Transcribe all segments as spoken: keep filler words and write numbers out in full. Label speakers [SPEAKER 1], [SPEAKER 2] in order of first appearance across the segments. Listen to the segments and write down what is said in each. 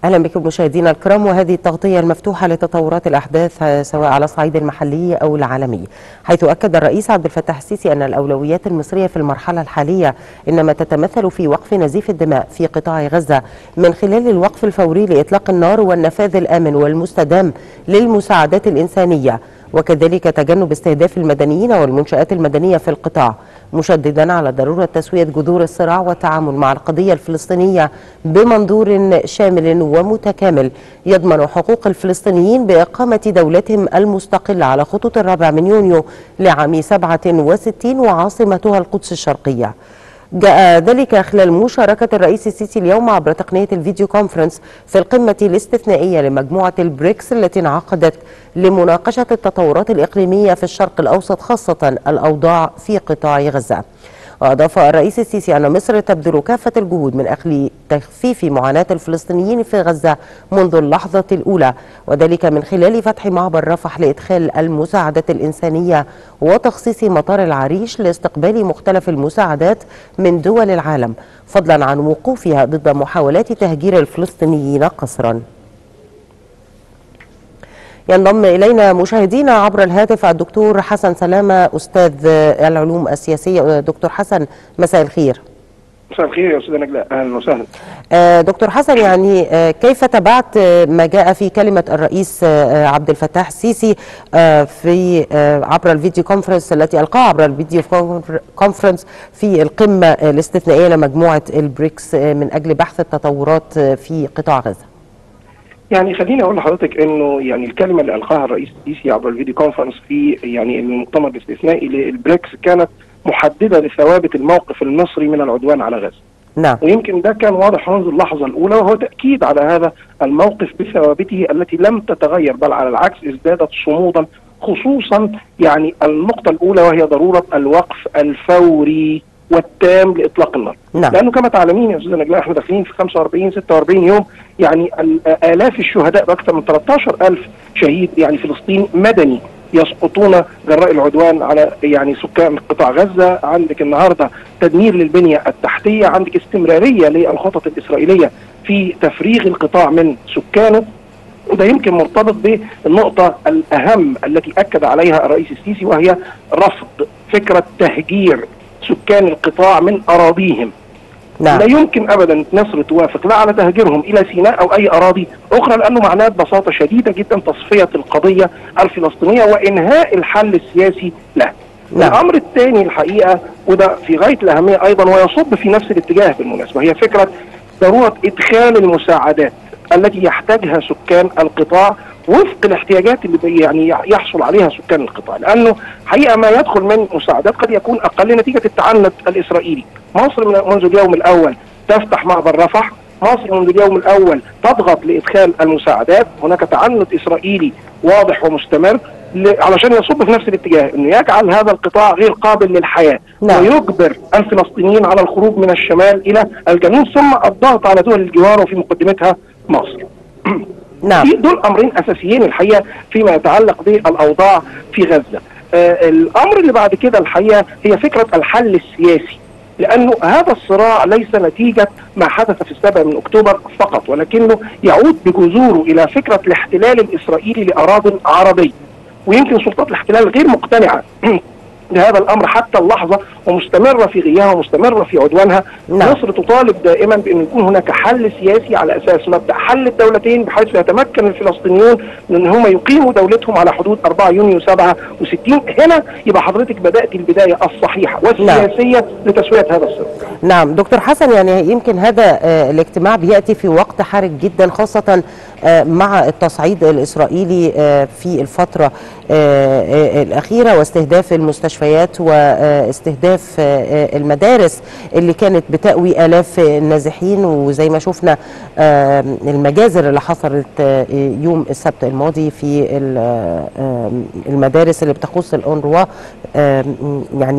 [SPEAKER 1] أهلا بكم مشاهدينا الكرام، وهذه التغطية المفتوحة لتطورات الأحداث سواء على الصعيد المحلي أو العالمي، حيث أكد الرئيس عبد الفتاح السيسي أن الأولويات المصرية في المرحلة الحالية إنما تتمثل في وقف نزيف الدماء في قطاع غزة من خلال الوقف الفوري لإطلاق النار والنفاذ الآمن والمستدام للمساعدات الإنسانية، وكذلك تجنب استهداف المدنيين والمنشآت المدنية في القطاع، مشددا على ضرورة تسوية جذور الصراع والتعامل مع القضية الفلسطينية بمنظور شامل ومتكامل يضمن حقوق الفلسطينيين بإقامة دولتهم المستقلة على خطوط الرابع من يونيو لعام سبعة وستين وعاصمتها القدس الشرقية. جاء ذلك خلال مشاركة الرئيس السيسي اليوم عبر تقنية الفيديو كونفرنس في القمة الاستثنائية لمجموعة البريكس التي انعقدت لمناقشة التطورات الإقليمية في الشرق الأوسط، خاصة الأوضاع في قطاع غزة. وأضاف الرئيس السيسي أن مصر تبذل كافة الجهود من أجل تخفيف معاناة الفلسطينيين في غزة منذ اللحظة الأولى، وذلك من خلال فتح معبر رفح لإدخال المساعدات الإنسانية وتخصيص مطار العريش لاستقبال مختلف المساعدات من دول العالم، فضلا عن وقوفها ضد محاولات تهجير الفلسطينيين قسرا. ينضم إلينا مشاهدينا عبر الهاتف الدكتور حسن سلامة أستاذ العلوم السياسية. دكتور حسن، مساء الخير.
[SPEAKER 2] مساء الخير يا أستاذ نجلاء، أهلا وسهلا.
[SPEAKER 1] دكتور حسن، يعني كيف تابعت ما جاء في كلمة الرئيس عبد الفتاح السيسي في عبر الفيديو كونفرنس التي ألقاها عبر الفيديو كونفرنس في القمة الاستثنائية لمجموعة البريكس من أجل بحث التطورات في قطاع غزة؟
[SPEAKER 2] يعني خليني اقول لحضرتك انه يعني الكلمه اللي القاها الرئيس السيسي عبر الفيديو كونفرنس في يعني المؤتمر الاستثنائي للبريكس كانت محدده لثوابت الموقف المصري من العدوان على غزه.
[SPEAKER 1] نعم.
[SPEAKER 2] ويمكن ده كان واضح منذ اللحظه الاولى، وهو تاكيد على هذا الموقف بثوابته التي لم تتغير، بل على العكس ازدادت صمودا، خصوصا يعني النقطه الاولى وهي ضروره الوقف الفوري والتام لاطلاق النار.
[SPEAKER 1] نعم.
[SPEAKER 2] لانه كما تعلمين يا استاذ نجلاء احنا داخلين في خمسة وأربعين ستة وأربعين يوم، يعني الاف الشهداء باكثر من ثلاثة عشر ألف شهيد يعني فلسطيني مدني يسقطون جراء العدوان على يعني سكان قطاع غزه. عندك النهارده تدمير للبنيه التحتيه، عندك استمراريه للخطط الاسرائيليه في تفريغ القطاع من سكانه، وده يمكن مرتبط بالنقطه الاهم التي اكد عليها الرئيس السيسي، وهي رفض فكره تهجير سكان القطاع من أراضيهم. نعم. لا يمكن أبدا مصر توافق لا على تهجيرهم إلى سيناء أو أي أراضي أخرى، لأنه معناه ببساطة شديدة جدا تصفية القضية الفلسطينية وإنهاء الحل السياسي له. نعم. الأمر الثاني الحقيقة وده في غاية الأهمية أيضا ويصب في نفس الاتجاه بالمناسبة، هي فكرة ضرورة إدخال المساعدات التي يحتاجها سكان القطاع وفق الاحتياجات اللي يعني يحصل عليها سكان القطاع، لانه حقيقه ما يدخل من مساعدات قد يكون اقل نتيجه التعنت الاسرائيلي. مصر منذ اليوم الاول تفتح معبر رفح، مصر منذ اليوم الاول تضغط لادخال المساعدات، هناك تعنت اسرائيلي واضح ومستمر علشان يصب في نفس الاتجاه، انه يجعل هذا القطاع غير قابل للحياه. نعم. ويجبر الفلسطينيين على الخروج من الشمال الى الجنوب، ثم الضغط على دول الجوار وفي مقدمتها مصر.
[SPEAKER 1] نعم.
[SPEAKER 2] دول امرين اساسيين الحقيقه فيما يتعلق بالاوضاع في غزه. آه الامر اللي بعد كده الحقيقه هي فكره الحل السياسي، لانه هذا الصراع ليس نتيجه ما حدث في السابع من اكتوبر فقط، ولكنه يعود بجذوره الى فكره الاحتلال الاسرائيلي لاراضٍ عربيه، ويمكن سلطات الاحتلال غير مقتنعه بهذا الامر حتى اللحظه ومستمره في غيها ومستمره في عدوانها. نعم. مصر تطالب دائما بان يكون هناك حل سياسي على اساس مبدا حل الدولتين، بحيث يتمكن الفلسطينيون من ان هم يقيموا دولتهم على حدود أربعة يونيو سبعة وستين. هنا يبقى حضرتك بدات البدايه الصحيحه والسياسيه. نعم. لتسويه هذا الصراع.
[SPEAKER 1] نعم دكتور حسن، يعني يمكن هذا الاجتماع بياتي في وقت حرج جدا، خاصه مع التصعيد الاسرائيلي في الفتره الاخيره واستهداف المستشفيات واستهداف المدارس اللي كانت بتأوي آلاف النازحين، وزي ما شفنا المجازر اللي حصلت يوم السبت الماضي في المدارس اللي بتخص الأونروا. يعني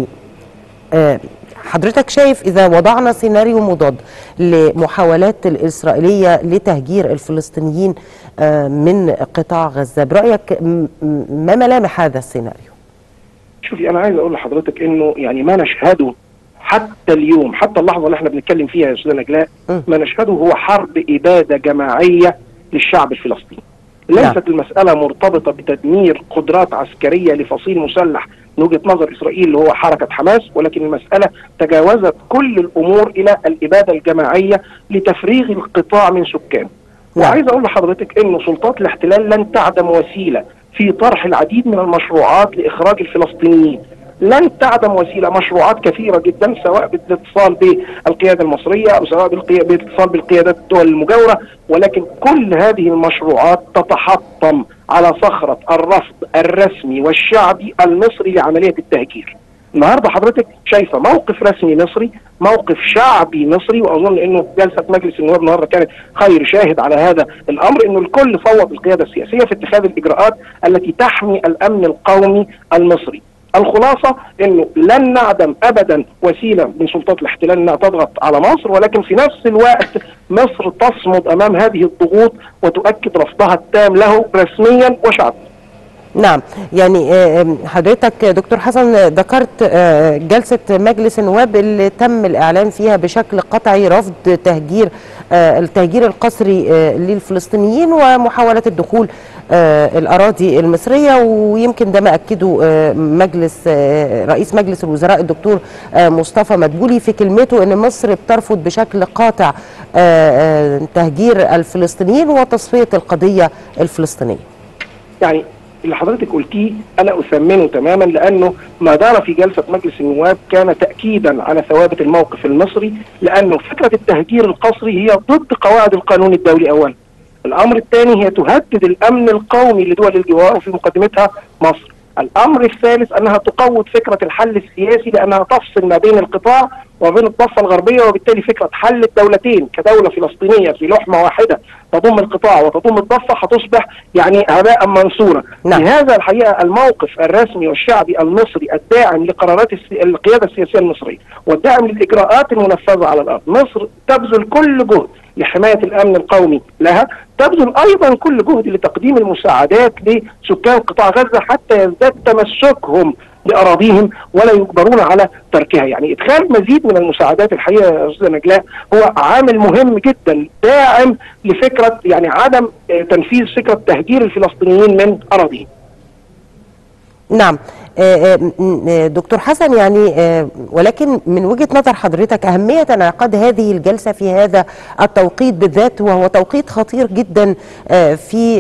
[SPEAKER 1] حضرتك شايف إذا وضعنا سيناريو مضاد لمحاولات الإسرائيلية لتهجير الفلسطينيين من قطاع غزة، برأيك ما ملامح هذا السيناريو؟
[SPEAKER 2] شوفي، أنا عايز أقول لحضرتك إنه يعني ما نشهده حتى اليوم، حتى اللحظه اللي احنا بنتكلم فيها يا استاذه نجلاء، ما نشهده هو حرب اباده جماعيه للشعب الفلسطيني. ليست المساله مرتبطه بتدمير قدرات عسكريه لفصيل مسلح من وجهه نظر اسرائيل اللي هو حركه حماس، ولكن المساله تجاوزت كل الامور الى الاباده الجماعيه لتفريغ القطاع من سكانه. وعايز اقول لحضرتك انه سلطات الاحتلال لن تعدم وسيله في طرح العديد من المشروعات لاخراج الفلسطينيين. لن تعدم وسيله، مشروعات كثيره جدا سواء بالاتصال بالقياده المصريه او سواء بالاتصال بالقيادات الدول المجاوره، ولكن كل هذه المشروعات تتحطم على صخره الرفض الرسمي والشعبي المصري لعمليه التهجير. النهارده حضرتك شايفه موقف رسمي مصري، موقف شعبي مصري، واظن انه جلسه مجلس النواب النهارده كانت خير شاهد على هذا الامر، انه الكل فوض القياده السياسيه في اتخاذ الاجراءات التي تحمي الامن القومي المصري. الخلاصه انه لن نعدم ابدا وسيله من سلطات الاحتلال انها تضغط على مصر، ولكن في نفس الوقت مصر تصمد امام هذه الضغوط وتؤكد رفضها التام له رسميا وشعبيا.
[SPEAKER 1] نعم، يعني حضرتك دكتور حسن ذكرت جلسة مجلس النواب اللي تم الإعلان فيها بشكل قطعي رفض تهجير التهجير القسري للفلسطينيين ومحاولة الدخول الأراضي المصرية، ويمكن ده ما أكده مجلس رئيس مجلس الوزراء الدكتور مصطفى مدبولي في كلمته أن مصر بترفض بشكل قاطع تهجير الفلسطينيين وتصفية القضية الفلسطينية.
[SPEAKER 2] يعني اللي حضرتك قلتيه انا اثمنه تماما، لانه ما دار في جلسه مجلس النواب كان تاكيدا على ثوابت الموقف المصري، لانه فكره التهجير القسري هي ضد قواعد القانون الدولي اولا. الامر الثاني هي تهدد الامن القومي لدول الجوار وفي مقدمتها مصر. الامر الثالث انها تقوض فكره الحل السياسي لانها تفصل ما بين القطاع وبين الضفه الغربيه، وبالتالي فكره حل الدولتين كدوله فلسطينيه في لحمه واحده تضم القطاع وتضم الضفه هتصبح يعني هباء منصورا. نعم. لهذا الحقيقه الموقف الرسمي والشعبي المصري الداعم لقرارات القياده السياسيه المصريه والداعم للاجراءات المنفذه على الارض، مصر تبذل كل جهد لحماية الأمن القومي لها، تبذل أيضا كل جهد لتقديم المساعدات لسكان قطاع غزة حتى يزداد تمسكهم بأراضيهم ولا يجبرون على تركها. يعني إدخال مزيد من المساعدات الحقيقة يا أستاذ نجلاء هو عامل مهم جدا داعم لفكرة يعني عدم تنفيذ فكرة تهجير الفلسطينيين من أراضيهم.
[SPEAKER 1] نعم دكتور حسن، يعني ولكن من وجهة نظر حضرتك أهمية انعقاد هذه الجلسة في هذا التوقيت بالذات، وهو توقيت خطير جدا في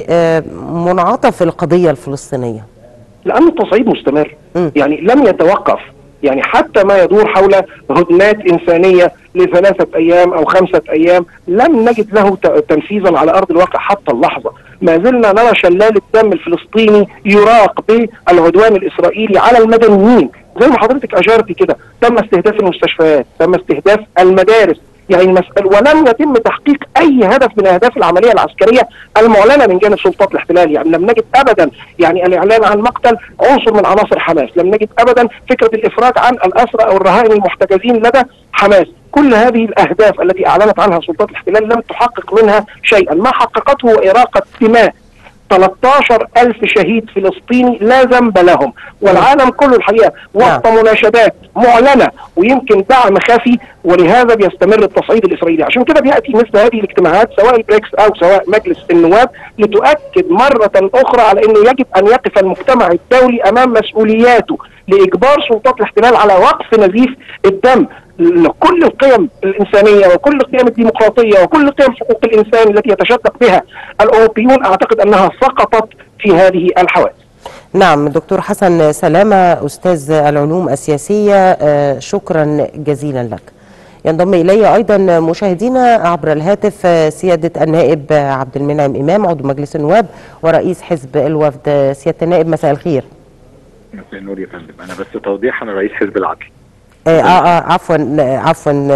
[SPEAKER 1] منعطف القضية الفلسطينية؟
[SPEAKER 2] لأن التصعيد مستمر، م. يعني لم يتوقف، يعني حتى ما يدور حول هدنات إنسانية لثلاثة أيام أو خمسة أيام لم نجد له تنفيذا على أرض الواقع حتى اللحظة. ما زلنا نرى شلال الدم الفلسطيني يراق بالعدوان الإسرائيلي على المدنيين. زي ما حضرتك أشرتي كده، تم استهداف المستشفيات، تم استهداف المدارس، يعني المسألة ولم يتم تحقيق أي هدف من أهداف العملية العسكرية المعلنة من جانب سلطات الاحتلال. يعني لم نجد أبدا يعني الإعلان عن مقتل عنصر من عناصر حماس، لم نجد أبدا فكرة الإفراج عن الأسرى أو الرهائن المحتجزين لدى حماس. كل هذه الأهداف التي أعلنت عنها سلطات الاحتلال لم تحقق منها شيئا. ما حققته هو إراقة دماء ثلاثة عشر ألف شهيد فلسطيني لا ذنب لهم، والعالم كله الحقيقة وسط مناشدات معلنة ويمكن دعم خفي، ولهذا بيستمر التصعيد الإسرائيلي. عشان كده بيأتي مثل هذه الاجتماعات سواء البريكس أو سواء مجلس النواب لتؤكد مرة أخرى على أنه يجب أن يقف المجتمع الدولي أمام مسؤولياته لإجبار سلطات الاحتلال على وقف نزيف الدم لكل القيم الإنسانية وكل القيم الديمقراطية وكل قيم حقوق الإنسان التي يتشدق بها الأوروبيون. أعتقد أنها سقطت في هذه الحوادث.
[SPEAKER 1] نعم دكتور حسن سلامة أستاذ العلوم السياسية، شكرا جزيلا لك. ينضم إلي أيضا مشاهدينا عبر الهاتف سيادة النائب عبد المنعم إمام عضو مجلس النواب ورئيس حزب الوفد. سيادة النائب مساء الخير.
[SPEAKER 3] مساء النور يا فندم. أنا بس توضيح، أنا رئيس حزب العدل.
[SPEAKER 1] آه آه عفوا عفوا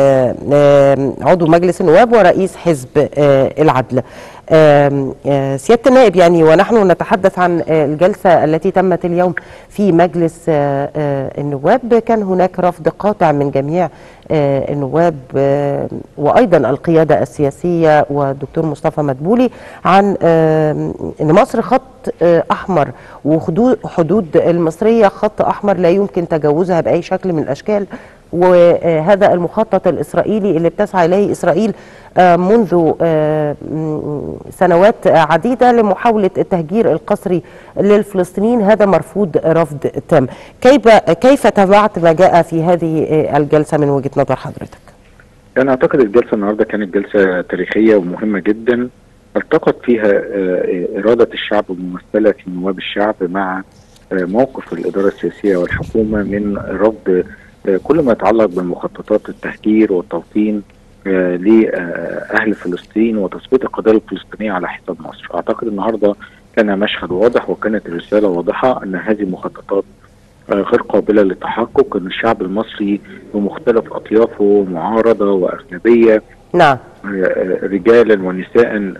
[SPEAKER 1] آه عضو مجلس النواب ورئيس حزب آه العدل. آه آه سيادة النائب، يعني ونحن نتحدث عن آه الجلسة التي تمت اليوم في مجلس آه آه النواب، كان هناك رفض قاطع من جميع آه النواب آه وأيضا القيادة السياسية والدكتور مصطفى مدبولي عن آه أن مصر خط آه أحمر، وحدود المصرية خط أحمر لا يمكن تجاوزها بأي شكل من الأشكال وهذا المخطط الإسرائيلي اللي بتسعى إليه إسرائيل منذ سنوات عديدة لمحاولة التهجير القسري للفلسطينيين، هذا مرفوض رفض تام. كيف كيف تابعت ما جاء في هذه الجلسة من وجهة نظر حضرتك؟
[SPEAKER 3] أنا أعتقد الجلسة النهاردة كانت جلسة تاريخية ومهمة جدا، التقط فيها إرادة الشعب الممثلة في نواب الشعب مع موقف الإدارة السياسية والحكومة من رفض كل ما يتعلق بمخططات التهجير والتوطين لأهل فلسطين وتثبيت القضية الفلسطينية على حساب مصر. أعتقد النهاردة كان مشهد واضح وكانت الرسالة واضحة أن هذه المخططات غير قابلة للتحقق، أن الشعب المصري بمختلف أطيافه معارضة وأغلبية،
[SPEAKER 1] نعم،
[SPEAKER 3] رجالا ونساء،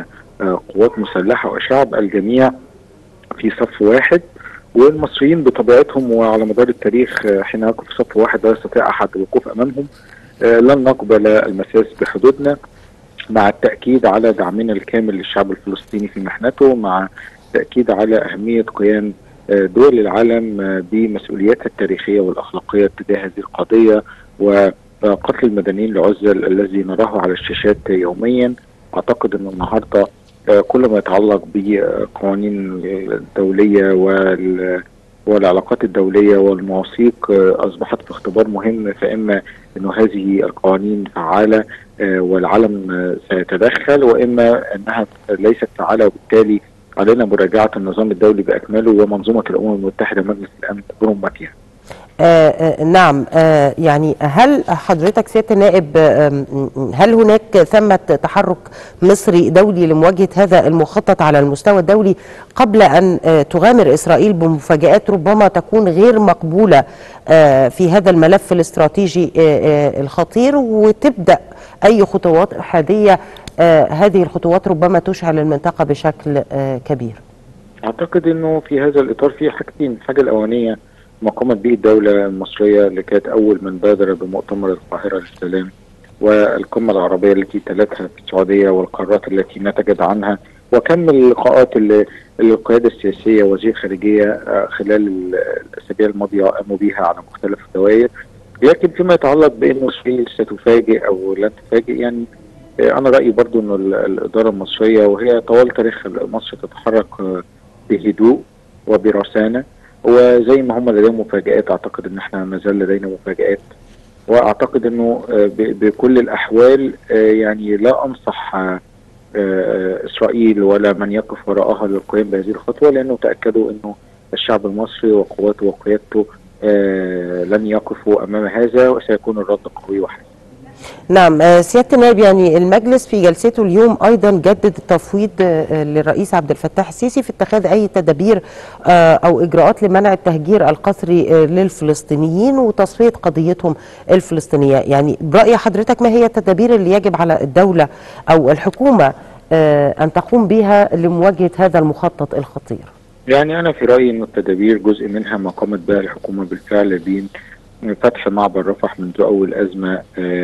[SPEAKER 3] قوات مسلحة وشعب، الجميع في صف واحد. والمصريين بطبيعتهم وعلى مدار التاريخ حين يقف في صف واحد لا يستطيع أحد الوقوف أمامهم. لن نقبل المساس بحدودنا، مع التأكيد على دعمنا الكامل للشعب الفلسطيني في محنته، مع التأكيد على أهمية قيام دول العالم بمسؤولياتها التاريخية والأخلاقية تجاه هذه القضية، وقتل المدنيين العزل الذي نراه على الشاشات يوميا. أعتقد أن النهاردة كل ما يتعلق بقوانين الدولية والعلاقات الدولية والمواثيق أصبحت في اختبار مهم، فإما أن هذه القوانين فعالة والعالم سيتدخل، وإما أنها ليست فعالة، وبالتالي علينا مراجعة النظام الدولي بأكمله ومنظومة الأمم المتحدة مجلس الأمن برمتها.
[SPEAKER 1] آه آه نعم، آه يعني هل حضرتك سيادة النائب آه هل هناك ثمة تحرك مصري دولي لمواجهة هذا المخطط على المستوى الدولي قبل أن آه تغامر إسرائيل بمفاجآت ربما تكون غير مقبولة آه في هذا الملف الاستراتيجي آه آه الخطير، وتبدأ أي خطوات إحادية؟ آه هذه الخطوات ربما تشعل المنطقة بشكل آه كبير.
[SPEAKER 3] أعتقد أنه في هذا الإطار في حاجتين. الحاجة الأولانية ما قامت به الدولة المصرية اللي كانت أول من بادر بمؤتمر القاهرة للسلام، والقمة العربية التي تلتها في السعودية، والقرارات التي نتجت عنها، وكم اللقاءات اللي القيادة السياسية وزير خارجية خلال الأسابيع الماضية قاموا بها على مختلف الدوائر. لكن فيما يتعلق بأن إسرائيل ستفاجئ أو لن تفاجئ، يعني أنا رأيي برضو أن الإدارة المصرية وهي طوال تاريخ مصر تتحرك بهدوء وبرسانة، وزي ما هم لديهم مفاجآت أعتقد أن احنا ما زال لدينا مفاجآت. وأعتقد أنه بكل الأحوال يعني لا أنصح إسرائيل ولا من يقف وراءها للقيام بهذه الخطوة، لأنه تأكدوا أنه الشعب المصري وقواته وقيادته لن يقفوا أمام هذا، وسيكون الرد قوي وحاسم.
[SPEAKER 1] نعم سيادة النائب، يعني المجلس في جلسته اليوم أيضا جدد التفويض للرئيس عبد الفتاح السيسي في اتخاذ أي تدابير أو إجراءات لمنع التهجير القسري للفلسطينيين وتصفية قضيتهم الفلسطينية. يعني برأي حضرتك ما هي التدابير اللي يجب على الدولة أو الحكومة أن تقوم بها لمواجهة هذا المخطط الخطير؟
[SPEAKER 3] يعني أنا في رأيي أن التدابير جزء منها ما قامت بها الحكومة بالفعل بين فتح معبر رفح منذ أول أزمة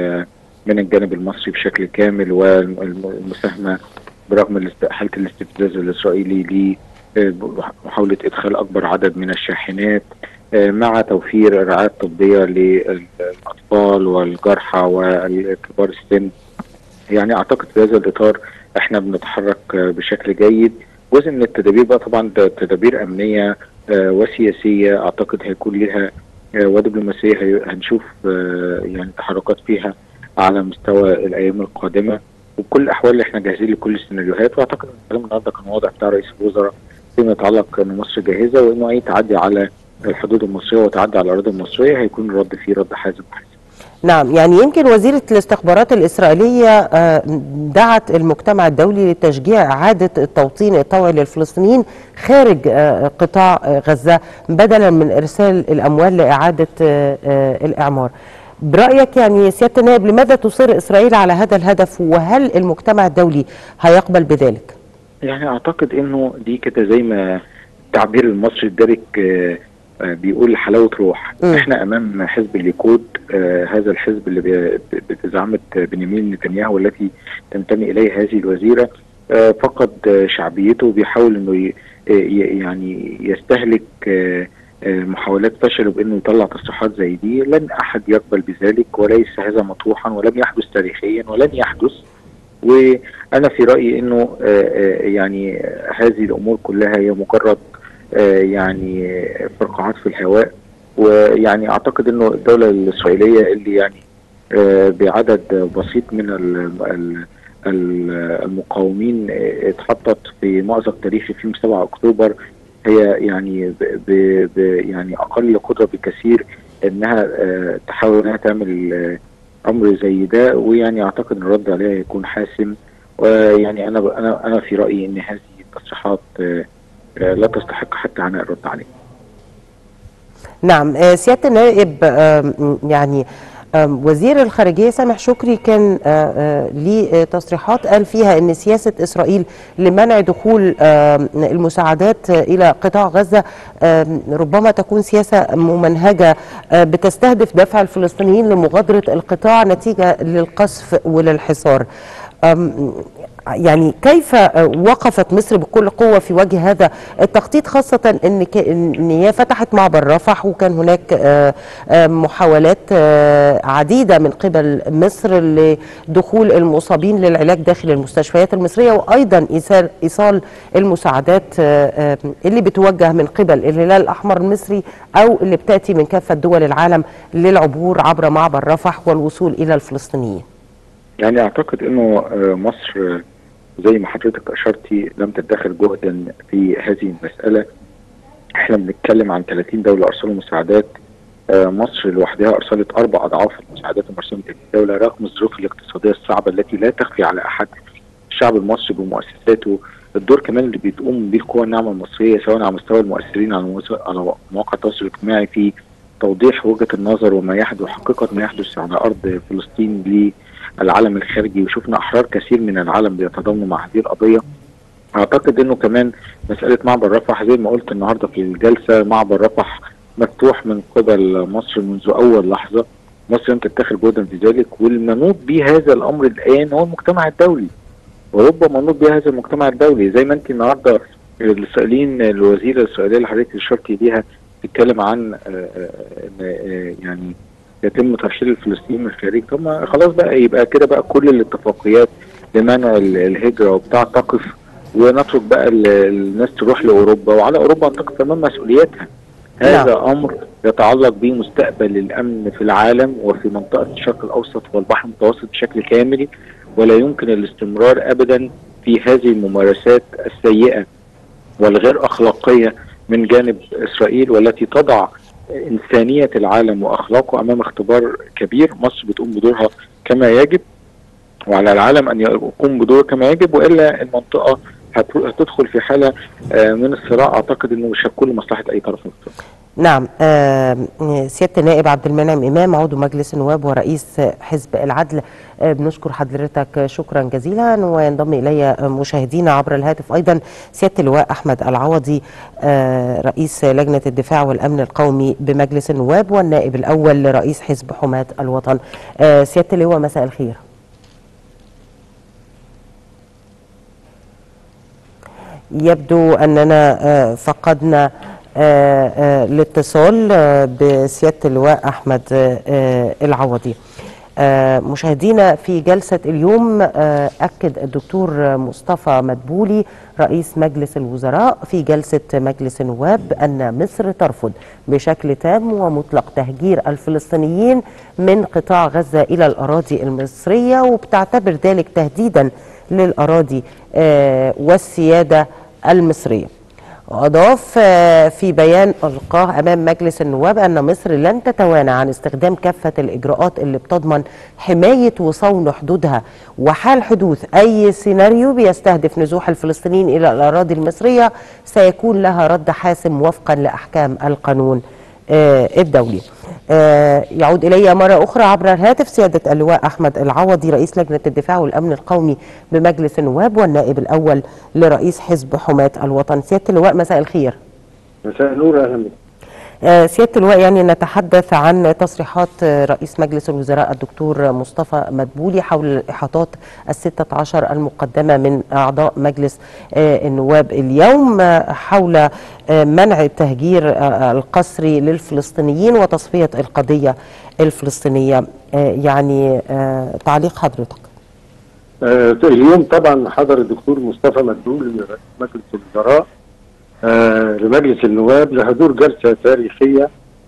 [SPEAKER 3] من الجانب المصري بشكل كامل، والمساهمة برغم حالة الاستفزاز الإسرائيلي لمحاولة إدخال أكبر عدد من الشاحنات، مع توفير رعاية طبية للأطفال والجرحى والكبار السن. يعني أعتقد في هذا الإطار احنا بنتحرك بشكل جيد. جزء من التدابير بقى طبعا تدابير أمنية وسياسية أعتقد هيكون لها ودبلوماسية هنشوف يعني تحركات فيها على مستوى الأيام القادمة. وبكل الأحوال احنا جاهزين لكل السيناريوهات، واعتقد ان الكلام النهارده كان واضح بتاع رئيس الوزراء فيما يتعلق ان مصر جاهزه، وانه اي تعدي على الحدود المصريه وتعدي على الاراضي المصريه هيكون الرد فيه رد حازم وحاسم.
[SPEAKER 1] نعم، يعني يمكن وزيرة الاستخبارات الإسرائيلية دعت المجتمع الدولي لتشجيع إعادة التوطين الطوعي للفلسطينيين خارج قطاع غزة بدلا من إرسال الأموال لإعادة الإعمار. برأيك يعني سيادة النائب لماذا تصر إسرائيل على هذا الهدف، وهل المجتمع الدولي هيقبل بذلك؟
[SPEAKER 3] يعني أعتقد إنه دي كده زي ما التعبير المصري الدارج بيقول حلاوة روح. م. احنا امام حزب الليكود، آه هذا الحزب اللي بزعامة بنيامين نتنياهو والتي تنتمي اليه هذه الوزيرة، آه فقد آه شعبيته، بيحاول انه يعني يستهلك آه محاولات فشل بانه يطلع تصريحات زي دي، لن احد يقبل بذلك، وليس هذا مطروحا ولم يحدث تاريخيا ولن يحدث. وانا في رايي انه يعني هذه الامور كلها هي مجرد يعني فرقعات في الهواء. ويعني اعتقد انه الدوله الاسرائيليه اللي يعني بعدد بسيط من المقاومين اتحطت في مأزق تاريخي في يوم سبعة اكتوبر، هي يعني ب ب يعني اقل قدره بكثير انها تحاول انها تعمل امر زي ده. ويعني اعتقد ان الرد عليها يكون حاسم. ويعني انا انا انا في رايي ان هذه التصريحات لا تستحق حتى عناء الرد عليها.
[SPEAKER 1] نعم، سياده النائب، يعني وزير الخارجية سامح شكري كان ليه تصريحات قال فيها ان سياسة اسرائيل لمنع دخول المساعدات الى قطاع غزة ربما تكون سياسة ممنهجة بتستهدف دفع الفلسطينيين لمغادرة القطاع نتيجة للقصف وللحصار. يعني كيف وقفت مصر بكل قوة في وجه هذا التخطيط، خاصة ان ان هي فتحت معبر رفح وكان هناك محاولات عديدة من قبل مصر لدخول المصابين للعلاج داخل المستشفيات المصرية، وايضا ايصال ايصال المساعدات اللي بتوجه من قبل الهلال الاحمر المصري او اللي بتاتي من كافة دول العالم للعبور عبر معبر رفح والوصول الى الفلسطينيين؟
[SPEAKER 3] يعني اعتقد انه مصر زي ما حضرتك اشرتي لم تدخر جهدا في هذه المساله. احنا بنتكلم عن ثلاثين دوله ارسلوا مساعدات، مصر لوحدها ارسلت اربع اضعاف المساعدات المرسومه في الدوله رغم الظروف الاقتصاديه الصعبه التي لا تخفي على احد. الشعب المصري بمؤسساته، الدور كمان اللي بتقوم به القوى الناعمه المصريه سواء على مستوى المؤثرين على على مواقع التواصل الاجتماعي في توضيح وجهه النظر وما يحدث حقيقه ما يحدث على ارض فلسطين للعالم الخارجي، وشفنا احرار كثير من العالم بيتضامنوا مع هذه القضيه. اعتقد انه كمان مساله معبر رفح زي ما قلت النهارده في الجلسه، معبر رفح مفتوح من قبل مصر منذ اول لحظه، مصر لم تتخذ جهدا في ذلك، والمنوط به هذا الامر الان هو المجتمع الدولي، وربما منوط به هذا المجتمع الدولي. زي ما انت النهارده السائلين الوزيره الاسرائيليه اللي حضرتك اشرتي ليها تتكلم عن يعني يتم ترحيل الفلسطينيين من الخارج. طب خلاص بقى يبقى كده بقى كل الاتفاقيات لمنع الهجره وبتاع تقف، ونترك بقى الناس تروح لاوروبا، وعلى اوروبا ان تقف امام مسؤولياتها. هذا امر يتعلق بمستقبل الامن في العالم وفي منطقه الشرق الاوسط والبحر المتوسط بشكل كامل، ولا يمكن الاستمرار ابدا في هذه الممارسات السيئه والغير اخلاقيه من جانب اسرائيل، والتي تضع انسانيه العالم واخلاقه امام اختبار كبير. مصر بتقوم بدورها كما يجب، وعلى العالم ان يقوم بدوره كما يجب، والا المنطقه هتدخل في حاله من الصراع اعتقد انه مش هتكون لمصلحه اي طرف من الطرف.
[SPEAKER 1] نعم، آه سياده النائب عبد المنعم امام عضو مجلس النواب ورئيس حزب العدل، آه بنشكر حضرتك شكرا جزيلا. وينضم الي مشاهدينا عبر الهاتف ايضا سياده اللواء احمد العوضي، آه رئيس لجنه الدفاع والامن القومي بمجلس النواب والنائب الاول لرئيس حزب حماة الوطن. آه سياده اللواء مساء الخير. يبدو اننا فقدنا الاتصال بسياده اللواء احمد العوضي. مشاهدينا، في جلسه اليوم اكد الدكتور مصطفى مدبولي رئيس مجلس الوزراء في جلسه مجلس النواب ان مصر ترفض بشكل تام ومطلق تهجير الفلسطينيين من قطاع غزه الى الاراضي المصريه، وبتعتبر ذلك تهديدا للاراضي والسياده المصريه. وأضاف في بيان ألقاه أمام مجلس النواب أن مصر لن تتوانى عن استخدام كافة الإجراءات اللي بتضمن حماية وصون حدودها، وحال حدوث أي سيناريو بيستهدف نزوح الفلسطينيين إلى الأراضي المصرية سيكون لها رد حاسم وفقا لأحكام القانون الدولي. يعود إلي مرة أخرى عبر الهاتف سيادة اللواء أحمد العوضي رئيس لجنة الدفاع والأمن القومي بمجلس النواب والنائب الأول لرئيس حزب حماة الوطن. سيادة اللواء مساء الخير.
[SPEAKER 4] مساء النور، أهلا بك.
[SPEAKER 1] سيادة اللواء، يعني نتحدث عن تصريحات رئيس مجلس الوزراء الدكتور مصطفى مدبولي حول الإحاطات الستة عشر المقدمة من أعضاء مجلس النواب اليوم حول منع التهجير القسري للفلسطينيين وتصفية القضية الفلسطينية. يعني تعليق حضرتك؟
[SPEAKER 4] اليوم طبعا حضر الدكتور مصطفى مدبولي رئيس مجلس الوزراء لمجلس النواب لحضور جلسة تاريخية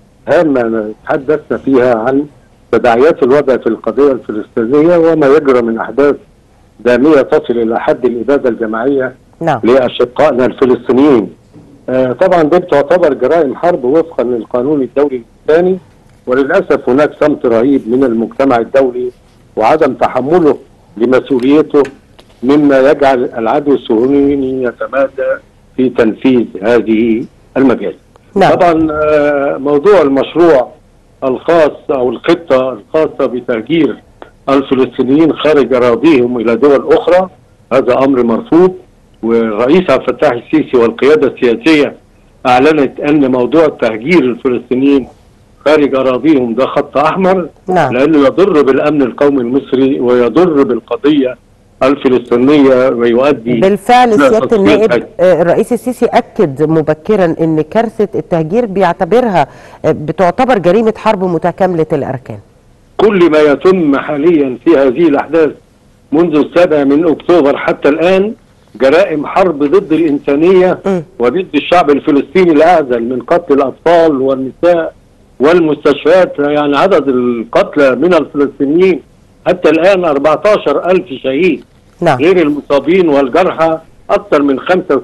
[SPEAKER 4] هامة تحدثنا فيها عن تداعيات الوضع في القضية الفلسطينية وما يجرى من أحداث دامية تصل إلى حد الإبادة الجماعية
[SPEAKER 1] نعم.
[SPEAKER 4] لأشقائنا الفلسطينيين. آه طبعا دي تعتبر جرائم حرب وفقا للقانون الدولي الإنساني، وللأسف هناك صمت رهيب من المجتمع الدولي وعدم تحمله لمسؤوليته، مما يجعل العدو الصهيوني يتمادى في تنفيذ هذه المجال. نعم. طبعا آه موضوع المشروع الخاص أو الخطة الخاصة بتهجير الفلسطينيين خارج أراضيهم إلى دول أخرى هذا أمر مرفوض، والرئيس عبد الفتاح السيسي والقيادة السياسية أعلنت أن موضوع تهجير الفلسطينيين خارج أراضيهم ده خط أحمر. نعم. لأنه يضر بالأمن القومي المصري ويضر بالقضية الفلسطينية ويؤدي
[SPEAKER 1] بالفعل. سيادة النائب، الرئيس السيسي أكد مبكرا أن كارثة التهجير بيعتبرها بتعتبر جريمة حرب متكاملة الأركان.
[SPEAKER 4] كل ما يتم حاليا في هذه الأحداث منذ السابع من أكتوبر حتى الآن جرائم حرب ضد الإنسانية م. وضد الشعب الفلسطيني الأعزل، من قتل الأطفال والنساء والمستشفيات. يعني عدد القتلى من الفلسطينيين حتى الآن أربعة عشر ألف شهيد. نعم. غير المصابين والجرحى أكثر من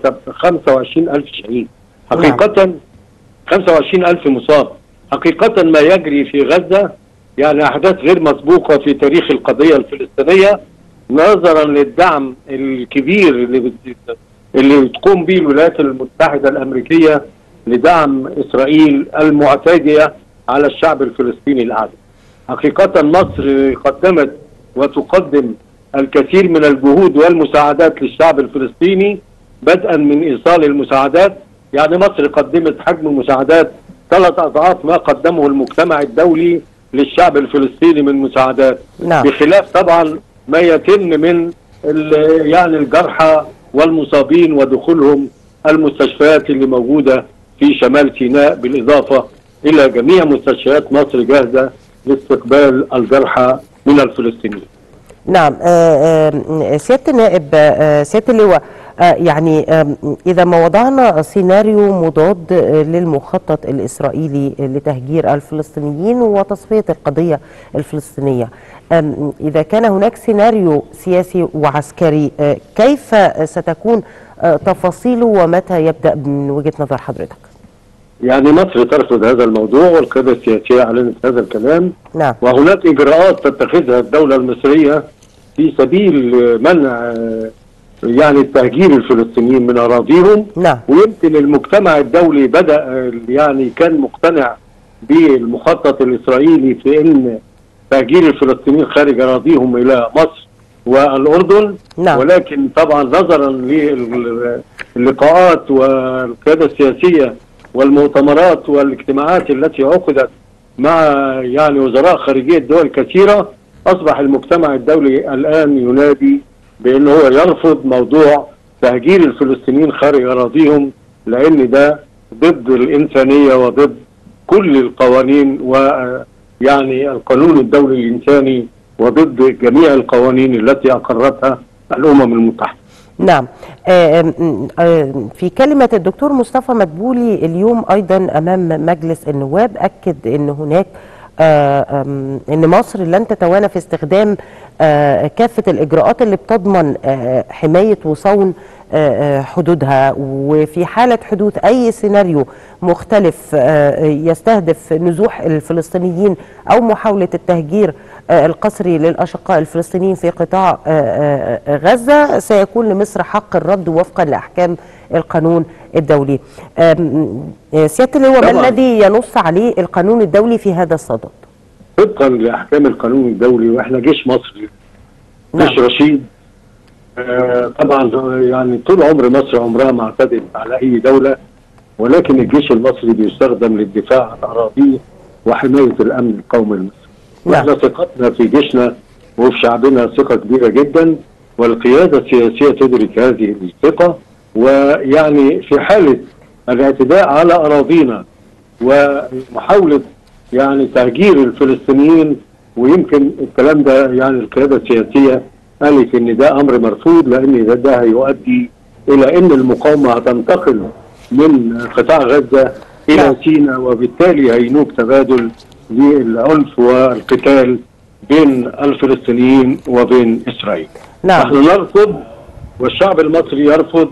[SPEAKER 4] خمسة وعشرين ألف شهيد. حقيقة نعم. خمسة وعشرين ألف مصاب. حقيقة ما يجري في غزة يعني أحداث غير مسبوقة في تاريخ القضية الفلسطينية، نظرا للدعم الكبير اللي اللي بتقوم به الولايات المتحدة الأمريكية لدعم إسرائيل المعتدية على الشعب الفلسطيني الأعزل. حقيقة مصر قدمت وتقدم الكثير من الجهود والمساعدات للشعب الفلسطيني، بدءا من إيصال المساعدات. يعني مصر قدمت حجم مساعدات ثلاث أضعاف ما قدمه المجتمع الدولي للشعب الفلسطيني من مساعدات. نعم. بخلاف طبعا ما يتم من يعني الجرحى والمصابين ودخولهم المستشفيات اللي موجودة في شمال سيناء، بالإضافة إلى جميع مستشفيات مصر جاهزة لاستقبال الجرحى من الفلسطينيين.
[SPEAKER 1] نعم. سيادة النائب، سيادة اللواء، يعني إذا ما وضعنا سيناريو مضاد للمخطط الإسرائيلي لتهجير الفلسطينيين وتصفية القضية الفلسطينية، إذا كان هناك سيناريو سياسي وعسكري، كيف ستكون تفاصيله ومتى يبدأ من وجهة نظر حضرتك؟
[SPEAKER 4] يعني مصر ترفض هذا الموضوع والقيادة السياسية أعلنت هذا الكلام.
[SPEAKER 1] نعم.
[SPEAKER 4] وهناك إجراءات تتخذها الدولة المصرية في سبيل منع يعني تهجير الفلسطينيين من أراضيهم.
[SPEAKER 1] نعم.
[SPEAKER 4] ويمكن المجتمع الدولي بدأ يعني كان مقتنع بالمخطط الإسرائيلي في أن تهجير الفلسطينيين خارج أراضيهم إلى مصر والأردن. نعم. ولكن طبعا نظرا للقاءات والقيادة السياسية والمؤتمرات والاجتماعات التي عقدت مع يعني وزراء خارجية دول كثيرة، أصبح المجتمع الدولي الآن ينادي بأنه هو يرفض موضوع تهجير الفلسطينيين خارج أراضيهم، لأن ده ضد الإنسانية وضد كل القوانين ويعني القانون الدولي الإنساني وضد جميع القوانين التي أقرتها الأمم المتحدة.
[SPEAKER 1] نعم. في كلمة الدكتور مصطفى مدبولي اليوم أيضا أمام مجلس النواب أكد أن هناك أن مصر لن تتوانى في استخدام كافة الإجراءات اللي بتضمن حماية وصون حدودها، وفي حالة حدوث أي سيناريو مختلف يستهدف نزوح الفلسطينيين أو محاولة التهجير القسري للأشقاء الفلسطينيين في قطاع غزة، سيكون لمصر حق الرد وفقا لأحكام القانون الدولي. سيادة اللواء، ما الذي ينص عليه القانون الدولي في هذا الصدد؟
[SPEAKER 4] طبقا لأحكام القانون الدولي، وإحنا جيش مصري جيش رشيد. آه طبعا يعني طول عمر مصر عمرها ما اعتدت على أي دولة، ولكن الجيش المصري بيستخدم للدفاع عن أراضيه وحماية الأمن القومي المصري. واحنا ثقتنا في جيشنا وفي شعبنا ثقة كبيرة جدا، والقيادة السياسية تدرك هذه الثقة، ويعني في حالة الاعتداء على أراضينا ومحاولة يعني تهجير الفلسطينيين، ويمكن الكلام ده يعني القيادة السياسية قالت ان ده امر مرفوض، لان ده, ده هيؤدي الى ان المقاومة هتنتقل من قطاع غزة الى سيناء، وبالتالي هينوب تبادل للعنف والقتال بين الفلسطينيين وبين اسرائيل.
[SPEAKER 1] نعم.
[SPEAKER 4] نحن نرفض والشعب المصري يرفض،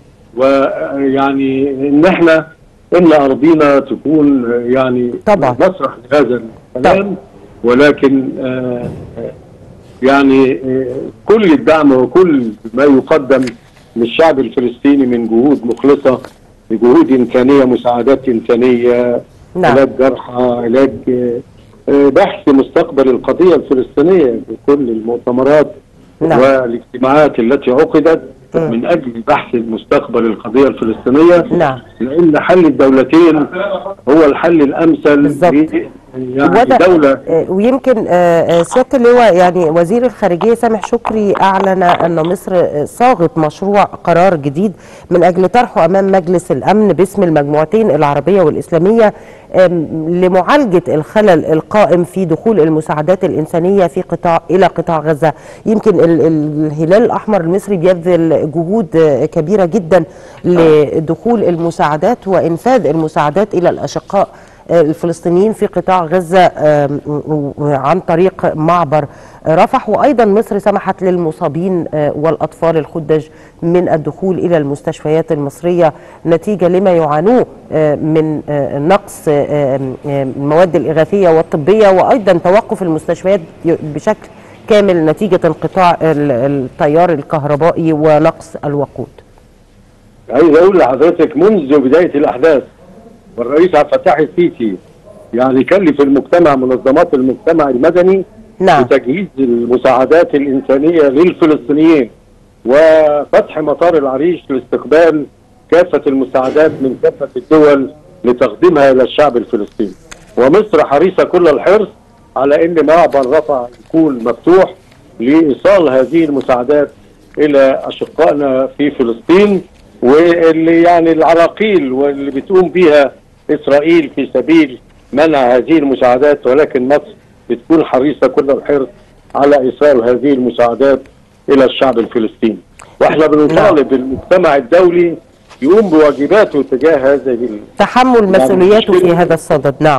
[SPEAKER 4] ويعني ان احنا ان ارضنا تكون يعني
[SPEAKER 1] طبعا
[SPEAKER 4] مسرح لهذا الكلام، ولكن آه يعني آه كل الدعم وكل ما يقدم للشعب الفلسطيني من جهود مخلصه، جهود انسانيه، مساعدات انسانيه،
[SPEAKER 1] نعم.
[SPEAKER 4] علاج جرحى، علاج آه بحث مستقبل القضيه الفلسطينيه بكل المؤتمرات
[SPEAKER 1] نعم.
[SPEAKER 4] والاجتماعات التي عقدت من اجل بحث المستقبل القضيه الفلسطينيه.
[SPEAKER 1] نعم.
[SPEAKER 4] لان حل الدولتين هو الحل الامثل
[SPEAKER 1] بالظبط.
[SPEAKER 4] يعني دولة.
[SPEAKER 1] ويمكن سيادة اللواء يعني وزير الخارجية سامح شكري أعلن أن مصر صاغت مشروع قرار جديد من أجل طرحه أمام مجلس الأمن باسم المجموعتين العربية والإسلامية لمعالجة الخلل القائم في دخول المساعدات الإنسانية في قطاع إلى قطاع غزة. يمكن الهلال الأحمر المصري بيبذل جهود كبيرة جدا لدخول المساعدات وإنفاذ المساعدات إلى الأشقاء الفلسطينيين في قطاع غزة عن طريق معبر رفح، وأيضا مصر سمحت للمصابين والأطفال الخدج من الدخول إلى المستشفيات المصرية نتيجة لما يعانوه من نقص المواد الإغاثية والطبية، وأيضا توقف المستشفيات بشكل كامل نتيجة انقطاع التيار الكهربائي ونقص الوقود.
[SPEAKER 4] عايز أقول لحضرتك منذ بداية الأحداث والرئيس عبد الفتاح السيسي يعني كلف المجتمع، منظمات المجتمع المدني،
[SPEAKER 1] نعم.
[SPEAKER 4] بتجهيز المساعدات الإنسانية للفلسطينيين وفتح مطار العريش لاستقبال كافة المساعدات من كافة الدول لتقديمها إلى الشعب الفلسطيني. ومصر حريصة كل الحرص على أن معبر رفح يكون مفتوح لإيصال هذه المساعدات إلى أشقائنا في فلسطين، واللي يعني العراقيل واللي بتقوم بها إسرائيل في سبيل منع هذه المساعدات، ولكن مصر بتكون حريصة كل الحرص على إيصال هذه المساعدات إلى الشعب الفلسطيني. واحنا بنطالب المجتمع الدولي يقوم بواجباته تجاه هذه
[SPEAKER 1] تحمل مسؤولياته يعني في هذا الصدد. نعم.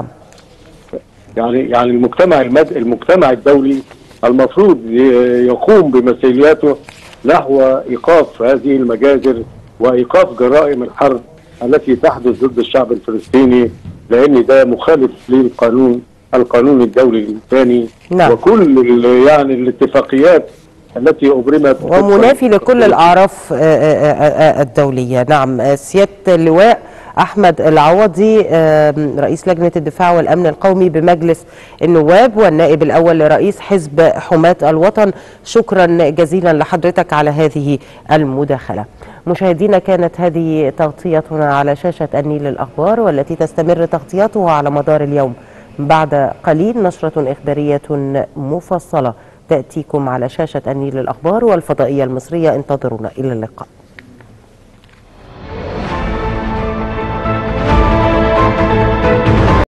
[SPEAKER 4] يعني يعني المجتمع المد... المجتمع الدولي المفروض يقوم بمسؤولياته نحو إيقاف هذه المجازر وإيقاف جرائم الحرب التي تحدث ضد الشعب الفلسطيني، لأن ده مخالف للقانون القانون الدولي الإنساني. نعم. وكل يعني الاتفاقيات التي أبرمت
[SPEAKER 1] ومنافي لكل الأعراف الدولية. نعم. سيادة اللواء أحمد العوضي رئيس لجنة الدفاع والأمن القومي بمجلس النواب والنائب الأول لرئيس حزب حماة الوطن، شكرا جزيلا لحضرتك على هذه المداخلة. مشاهدينا، كانت هذه تغطيتنا على شاشة النيل للأخبار، والتي تستمر تغطيتها على مدار اليوم. بعد قليل نشرة إخبارية مفصلة تأتيكم على شاشة النيل للأخبار والفضائية المصرية. انتظرونا. إلى اللقاء.